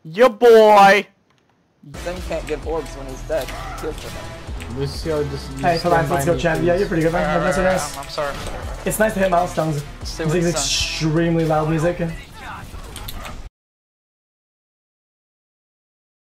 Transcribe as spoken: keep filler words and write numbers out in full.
Ya boy! Then you can't give orbs when he's dead. Good for him. Lucio just. Hey, Falladis, let's go, champ. Yeah, you're pretty good, man. Alright, That's alright, nice. I'm, I'm sorry. I'm sorry. It's nice to hit milestones. Stay Music with is the sun. extremely loud music.